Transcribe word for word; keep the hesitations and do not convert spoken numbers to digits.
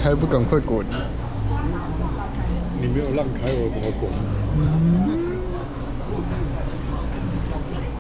开，不赶快滚！ 你没有让开，我怎么滚？ 嗯